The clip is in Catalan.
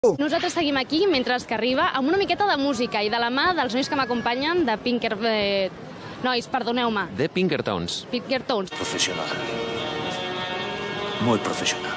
Nosaltres seguim aquí mentre que arriba amb una miqueta de música i de la mà dels nois que m'acompanyen de Nois, perdoneu-me. De Pinkertons. Pinkertons. Profesional. Muy profesional.